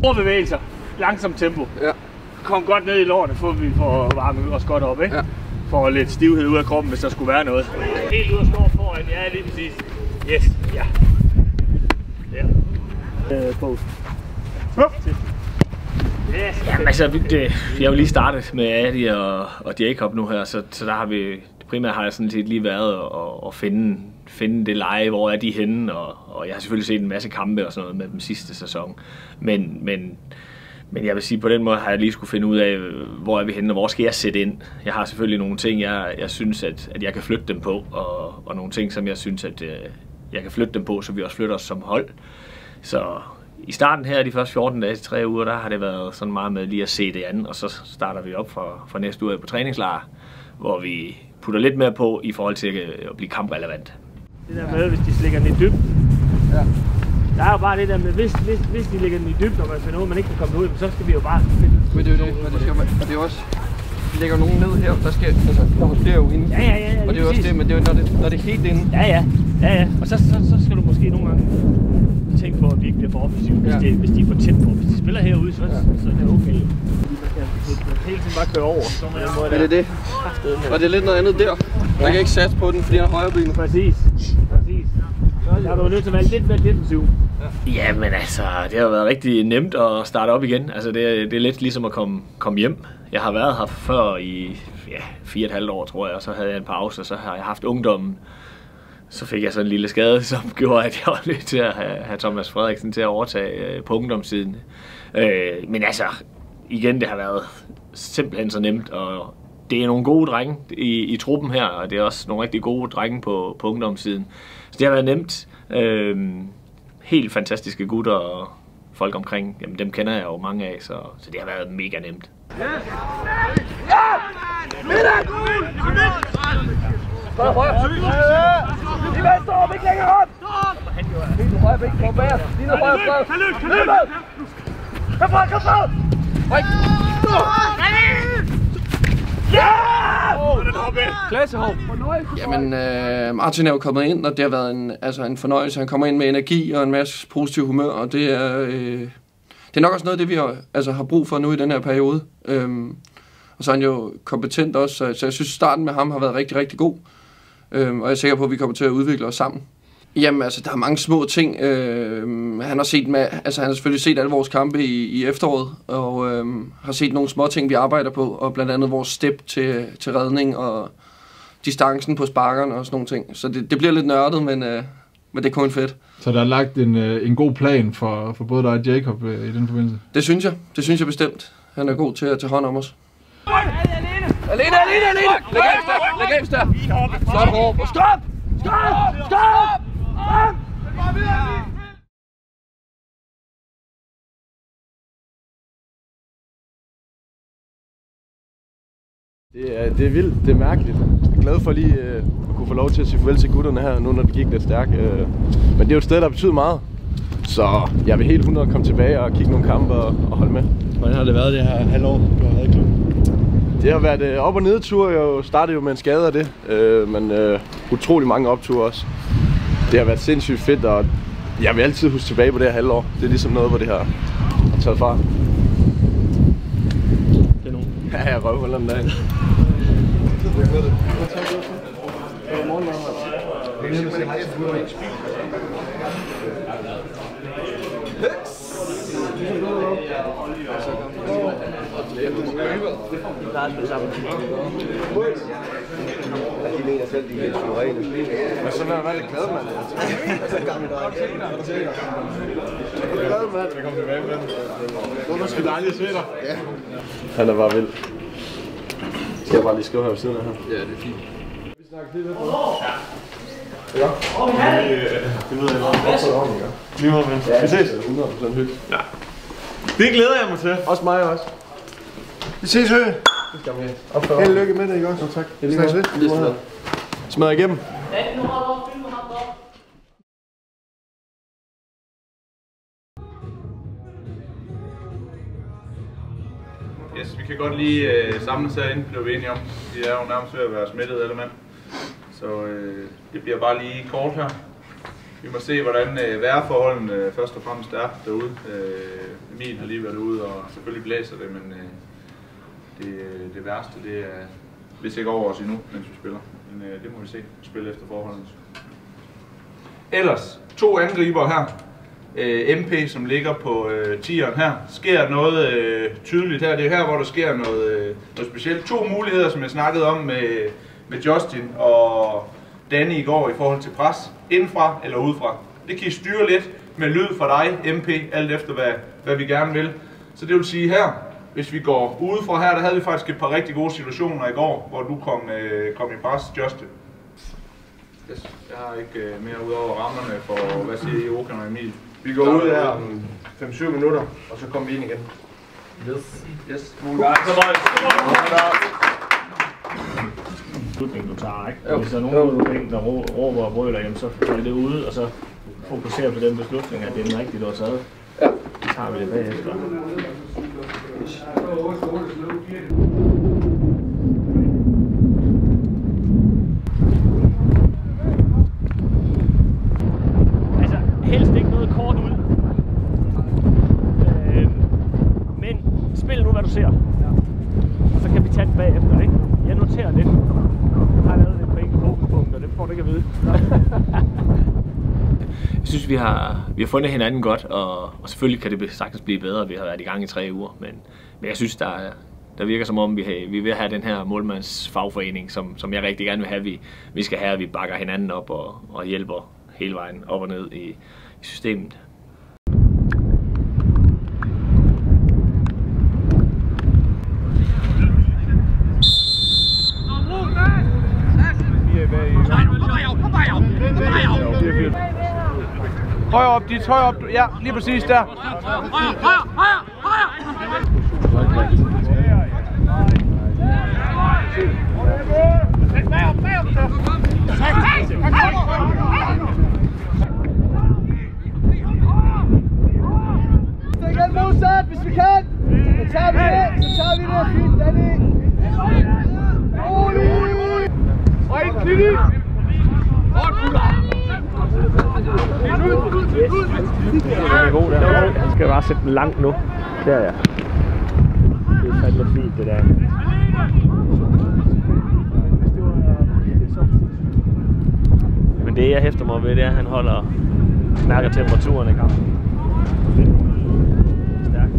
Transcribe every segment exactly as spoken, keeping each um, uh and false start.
Store bevægelser, langsomt tempo. Ja. Kom godt ned i lårene, for vi får varmet os godt op, ikke? Ja. For lidt stivhed ud af kroppen, hvis der skulle være noget. Helt ud og står foran, ja lige præcis. Yes, ja. Ja. Øh, på. Yes. Jamen altså, det, jeg har jo lige startet med Adi og, og Jacob nu her, så, så der har vi, primært har jeg sådan set lige været og, og finde, finde det leje, hvor er de henne, og, og jeg har selvfølgelig set en masse kampe og sådan noget med dem sidste sæson, men, men, men jeg vil sige, på den måde har jeg lige skulle finde ud af, hvor er vi henne, og hvor skal jeg sætte ind. Jeg har selvfølgelig nogle ting, jeg, jeg synes, at, at jeg kan flytte dem på, og, og nogle ting, som jeg synes, at jeg kan flytte dem på, så vi også flytter os som hold. Så i starten her, de første fjorten dage til tre uger, der har det været sådan meget med lige at se det andet, og så starter vi op for, for næste uge på træningslejr, hvor vi putter lidt mere på i forhold til at blive kamprelevant. Det der med, hvis de slikker den i dybden, ja. Der er jo bare det der med, hvis, hvis, hvis de lægger den i dybden, og man finder ud, man ikke kan komme ud, så skal vi jo bare finde. Men det er jo det, og det, skal man, og det er også, de lægger nogen ned her, der skal, altså, der bliver jo inde. Ja, ja, ja, ja, og det er jo også det, men det er jo, når det, når det er helt inde. Ja, ja, ja, ja, og så, så, så skal du måske nogle gange tænke på, at vi ikke bliver for offensive, hvis, ja. de, hvis de er for tæt på. Hvis de spiller herude, så, ja. så er det okay. Man kan hele tiden bare køre over. Så ja, måde, det er det. Og det er lidt noget andet der. Man kan ikke satse på den, fordi han har højre ben. Præcis. Præcis. Der har du nødt til at være lidt mere defensiv. Ja. Jamen altså, det har været rigtig nemt at starte op igen. Altså, det, er, det er lidt ligesom at komme, komme hjem. Jeg har været her før i ja, fire og et halvt år, tror jeg, og så havde jeg en pause, og så har jeg haft ungdommen. Så fik jeg sådan en lille skade, som gjorde, at jeg var nødt til at have, have Thomas Frederiksen til at overtage øh, på ungdomssiden. Øh, men altså, igen, det har været simpelthen så nemt, og det er nogle gode drenge i, i truppen her, og det er også nogle rigtig gode drenge på, på ungdomssiden. Så det har været nemt. Øh, helt fantastiske gutter og folk omkring, jamen dem kender jeg jo mange af, så, så det har været mega nemt. Ja! Kom højre! Lige venstre op, ikke længere op! Lige nu højre ben, kom bag! Lige nu højre flad! Løb med! Kom frem, kom frem! Brik! Ja! Klassehov! Jamen, øh, Martin er jo kommet ind, og det har været en, altså en fornøjelse. Han kommer ind med energi og en masse positiv humør, og det er, øh, det er nok også noget af det, vi har, altså, har brug for nu i den her periode. Øhm, og så er han jo kompetent også, så, så jeg synes, starten med ham har været rigtig, rigtig god. Øhm, og jeg er sikker på, at vi kommer til at udvikle os sammen. Jamen, altså, der er mange små ting. Øhm, han har set med, altså, han har selvfølgelig set alle vores kampe i, i efteråret, og øhm, har set nogle små ting, vi arbejder på, og blandt andet vores step til, til redning, og distancen på sparkerne og sådan nogle ting. Så det, det bliver lidt nørdet, men, øh, men det er kun fedt. Så der er lagt en, øh, en god plan for, for både dig og Jacob øh, i den forbindelse? Det synes jeg. Det synes jeg bestemt. Han er god til at tage hånd om os. Alene, alene, alene! Læg af, stop! Læg af, stop! Flot råb! Stop! Stop! Stop! Stop! Det er, det er vildt, det er mærkeligt. Jeg er glad for lige øh, at kunne få lov til at sige farvel til gutterne her, nu når det gik lidt stærkt. Øh. Men det er jo et sted, der betyder meget. Så jeg vil helt hundrede komme tilbage og kigge nogle kampe og, og holde med. Hvordan har det været det her halvår, du har været i klubben? Det har været øh, op- og nedtur. Jeg startede jo med en skade af det, øh, men øh, utrolig mange opture også. Det har været sindssygt fedt, og jeg vil altid huske tilbage på det her halvår. Det er ligesom noget, hvor det har taget fart. Det er nogen. Ja, jeg røvhuller den dag. De mener selv, de er helt suveræne. Men så vil jeg være lidt glad, mand. Så gammel dreng. Glad, mand. Jeg kommer tilbage med den. Det var sgu dejligt at se dig. Ja. Han er bare vild. Skal jeg bare lige skrive her ved siden af her? Ja, det er fint. Vi snakker lige lidt på. Ja. Det ved jeg godt. Også om, ja. Lige måde, men. Vi ses. hundrede procent hygge. Ja. Det glæder jeg mig til. Også mig også. Vi ses, Høgh. Det skal vi have. Held lykke med det, ikke også? Jo, tak. Vi snakkes ved. Lige sådan. Smadrer igennem. Yes, vi kan godt lige øh, samles herinde, blev vi enige om. Vi er jo nærmest ved at være smittet alle mand. Så øh, det bliver bare lige kort her. Vi må se, hvordan øh, vejrforholdene øh, først og fremmest er derude. Øh, Emil har lige været ude, og selvfølgelig blæser det, men øh, det, det værste, det er vist ikke over os endnu, mens vi spiller. Men øh, det må vi se. Spille efter forholdene. Ellers, to angriber her. Øh, M P, som ligger på øh, tieren her. Sker noget øh, tydeligt her. Det er her, hvor der sker noget, øh, noget specielt. To muligheder, som jeg snakkede om med, med Justin og Danny i går i forhold til pres. Indenfra eller udefra. Det kan I styre lidt med lyd fra dig, M P, alt efter hvad, hvad vi gerne vil. Så det vil sige her, hvis vi går udefra her, der havde vi faktisk et par rigtig gode situationer i går, hvor du kom, øh, kom i pres, Justin. Yes. Jeg har ikke øh, mere ud over rammerne for, hvad siger I, Håkan og Emil? Vi går ud her om fem syv minutter, og så kommer vi ind igen. Yes. Yes. Slutning du tager, ikke? Hvis der er nogen på bænken, der råber og brøler, jamen så får vi det ude, og så fokuserer på den beslutning, at det er den rigtige, du har taget. Ja. Så tager vi det bagefter. Altså, helst ikke noget kort ud. Øh, men spil nu, hvad du ser. Og så kan vi tage det bagefter, ikke? Jeg noterer lidt. Jeg har lavet lidt på enkelt fokuspunkt, og det får du ikke at vide. Jeg synes, vi har, vi har fundet hinanden godt, og, og selvfølgelig kan det sagtens blive bedre. Vi har været i gang i tre uger, men, men jeg synes, der, der virker som om, vi, har, vi vil have den her målmandsfagforening, som, som jeg rigtig gerne vil have. Vi, vi skal have, at vi bakker hinanden op og, og hjælper hele vejen op og ned i, i systemet. Højere op, dit, højere op. Ja, lige præcis der. Højere, højere, højere, højere! Stik helt modsat, hvis vi kan. Så tager vi det, så tager vi det. Fint, Danny. Rolig! Og en klinik! Han skal bare sætte den langt nu. Der ja. Det er fandme fint det der. Men det jeg hæfter mig ved, det er at han holder, mærker temperaturen i kampen. Stærkt.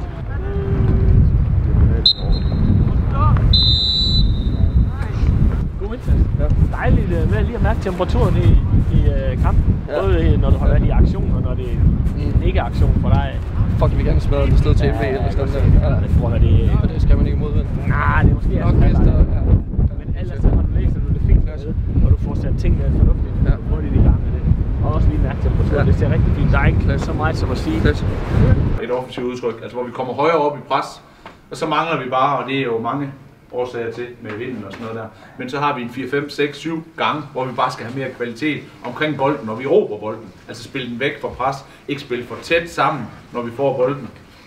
God indsats. Ja. Dejligt med lige at mærke temperaturen i, i uh, kampen. Ja. Både når du har været i aktion, og når det er en ikke-aktion for dig. Fuck, vi gerne smadre det sted til F A eller sådan noget. Ja, hvor er det... Og det skal man ikke modvinde. Nej, det er måske nok mest, ja. Men ellers så har du læst, at du det fint med, og du får sat tingene fornuftigt. Ja. Hurtigt i gang med det. Og også lige mærke temperaturen. Ja. Det ser rigtig fint. Der er ikke så meget som at sige. Et offensivt udtryk, altså hvor vi kommer højere op i pres, og så mangler vi bare, og det er jo mange årsager til med vinden og sådan noget der. Men så har vi en fire, fem, seks, syv gange, hvor vi bare skal have mere kvalitet omkring bolden, når vi råber bolden. Altså spille den væk fra pres, ikke spille for tæt sammen, når vi får bolden.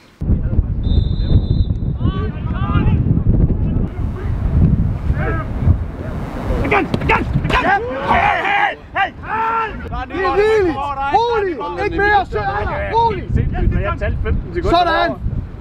Igen! Igen! Igen! Hey, hey, hey! Rolig! Rolig! Ikke mere! Rolig! Jeg talte femten sekunder. Sådan!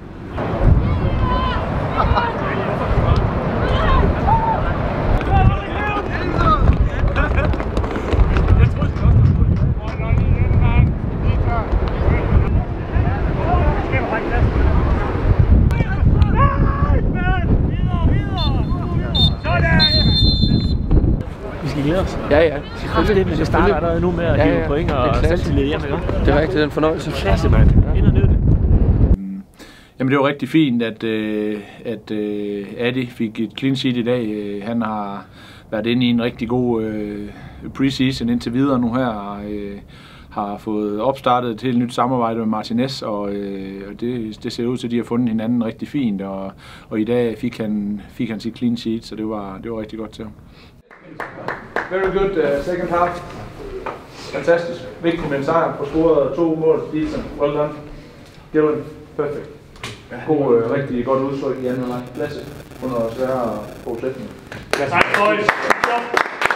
Vi skal glæde os. Ja, ja. Selvfølgelig. Vi skal starte allerede nu med at ja, give ja. point og selvtillid hjem, ikke? Det er rigtigt, den fornøjelse. Klasse, mand. Ind og ned det. Jamen det var rigtig fint, at, øh, at øh, Adi fik et clean sheet i dag. Han har været inde i en rigtig god øh, preseason indtil videre nu her, og øh, har fået opstartet et helt nyt samarbejde med Martinez, og øh, det, det ser ud til, at de har fundet hinanden rigtig fint, og, og i dag fik han, fik han sit clean sheet, så det var, det var rigtig godt til ham. Very good uh, second half. Fantastisk. Vigtigt med en sejr. På scoret to mål. Decent. Well done. Dylan. Perfect. God, uh, rigtig godt udtryk i anden halvleg. Lasse. Under svære forudsætninger. Tak, boys.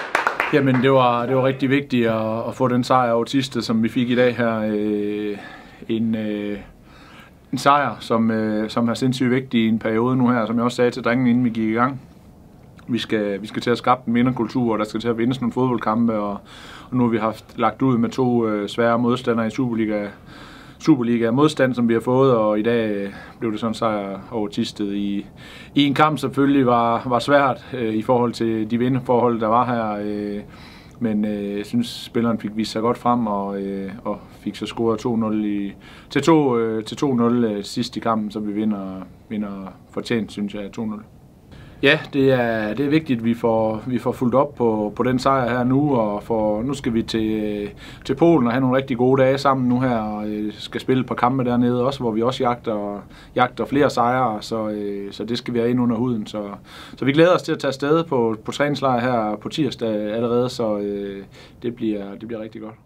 Jamen, det var, det var rigtig vigtigt at, at få den sejr over Thisted, som vi fik i dag her. Øh, en, øh, en sejr, som, øh, som er sindssygt vigtig i en periode nu her, som jeg også sagde til drengene, inden vi gik i gang. Vi skal, vi skal til at skabe en vinderkultur, og der skal til at vindes nogle fodboldkampe, og, og nu har vi haft lagt ud med to øh, svære modstandere i Superliga. Superliga modstand, som vi har fået, og i dag blev det sådan en sejr over Thisted i, i en kamp, selvfølgelig var, var svært øh, i forhold til de vinderforhold, der var her. Øh, men øh, jeg synes, spilleren fik vist sig godt frem, og, øh, og fik så scoret to nul i, til to nul øh, sidst i kampen, så vi vinder, vinder fortjent, synes jeg, to nul. Ja, det er, det er vigtigt, at vi får, vi får fulgt op på, på den sejr her nu, og for, nu skal vi til, til Polen og have nogle rigtig gode dage sammen nu her, og skal spille et par kampe dernede også, hvor vi også jagter, jagter flere sejre, så, så det skal vi have ind under huden. Så, så vi glæder os til at tage afsted på, på træningslejr her på tirsdag allerede, så det bliver, det bliver rigtig godt.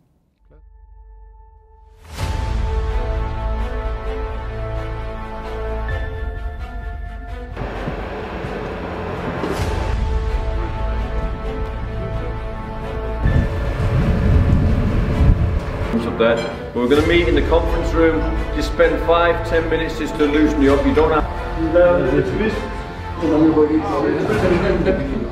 Of that. We're going to meet in the conference room. Just spend five, ten minutes just to loosen you up. You don't have.